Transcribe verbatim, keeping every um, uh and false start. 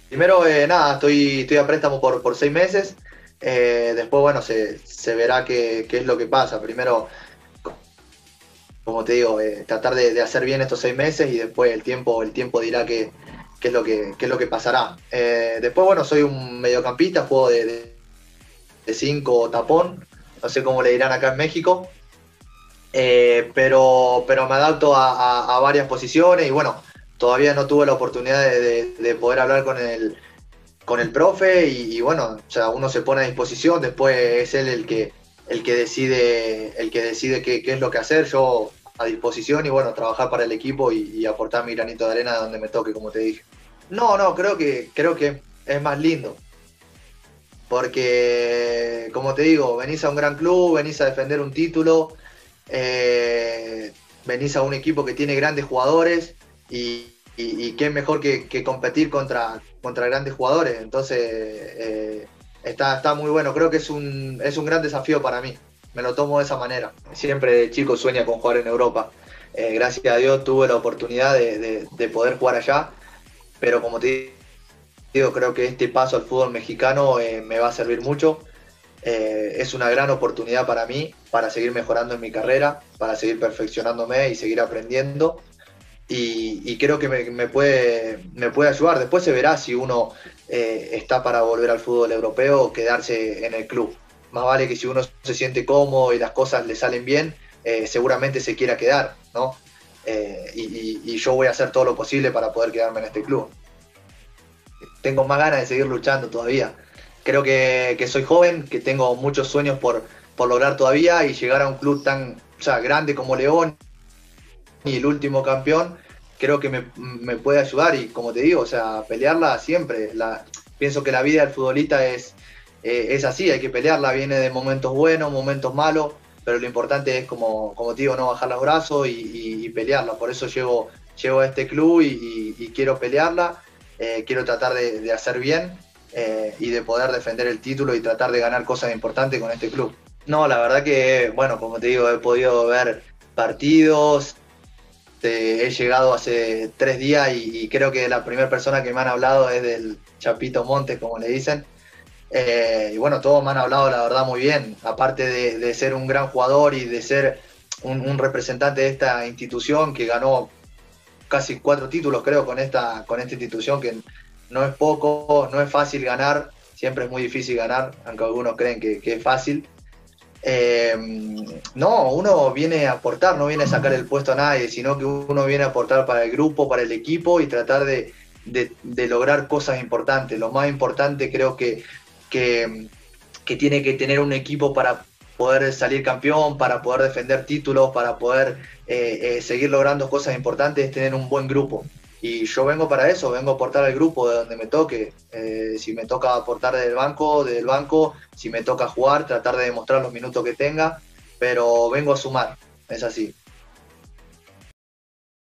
Primero, eh, nada, estoy, estoy a préstamo por, por seis meses. Eh, después, bueno, se, se verá qué, qué es lo que pasa. Primero, como te digo, eh, tratar de, de hacer bien estos seis meses y después el tiempo, el tiempo dirá qué, qué es lo que, qué es lo que pasará. Eh, después, bueno, soy un mediocampista, juego de, de, de cinco tapón, no sé cómo le dirán acá en México. Eh, pero, pero me adapto a, a, a, varias posiciones y bueno, todavía no tuve la oportunidad de, de, de poder hablar con el, con el profe y, y, bueno, o sea, uno se pone a disposición, después es él el que, el que decide, el que decide qué, qué es lo que hacer, yo a disposición y bueno, trabajar para el equipo y, y aportar mi granito de arena donde me toque, como te dije. No, no, creo que, creo que es más lindo, porque como te digo, venís a un gran club, venís a defender un título, eh, venís a un equipo que tiene grandes jugadores y, y, y qué mejor que, que, competir contra, contra grandes jugadores. Entonces, eh, está, está muy bueno. Creo que es un, es un gran desafío para mí. Me lo tomo de esa manera. Siempre de chico sueña con jugar en Europa. Eh, gracias a Dios tuve la oportunidad de, de, de poder jugar allá, pero como te digo, creo que este paso al fútbol mexicano eh, me va a servir mucho. Eh, es una gran oportunidad para mí, para seguir mejorando en mi carrera, para seguir perfeccionándome y seguir aprendiendo. Y, y creo que me, me, puede, me puede ayudar. Después se verá si uno eh, está para volver al fútbol europeo o quedarse en el club. Más vale que si uno se siente cómodo y las cosas le salen bien, eh, seguramente se quiera quedar, ¿no? Eh, y, y, y yo voy a hacer todo lo posible para poder quedarme en este club. Tengo más ganas de seguir luchando todavía. Creo que, que soy joven, que tengo muchos sueños por, por lograr todavía y llegar a un club tan, o sea, grande como León y el último campeón, creo que me, me puede ayudar y como te digo, o sea, pelearla siempre. La, pienso que la vida del futbolista es, eh, es así, hay que pelearla, viene de momentos buenos, momentos malos, pero lo importante es, como, como te digo, no bajar los brazos y, y, y pelearla. Por eso llego, llego a este club y, y, y quiero pelearla, eh, quiero tratar de, de hacer bien eh, y de poder defender el título y tratar de ganar cosas importantes con este club. No, la verdad que, bueno, como te digo, he podido ver partidos, eh, he llegado hace tres días y, y creo que la primera persona que me han hablado es del Chapito Montes, como le dicen. Eh, y bueno, todos me han hablado, la verdad, muy bien. Aparte de, de ser un gran jugador y de ser un, un, representante de esta institución que ganó casi cuatro títulos, creo, con esta, con esta institución, que no es poco, no es fácil ganar, siempre es muy difícil ganar, aunque algunos creen que, que es fácil. Eh, no, uno viene a aportar, no viene a sacar el puesto a nadie, sino que uno viene a aportar para el grupo, para el equipo y tratar de, de, de lograr cosas importantes. Lo más importante creo que, que, que tiene que tener un equipo para poder salir campeón, para poder defender títulos, para poder eh, eh, seguir logrando cosas importantes, es tener un buen grupo. Y yo vengo para eso, vengo a aportar al grupo de donde me toque. Eh, si me toca aportar del banco, del banco, si me toca jugar, tratar de demostrar los minutos que tenga, pero vengo a sumar, es así.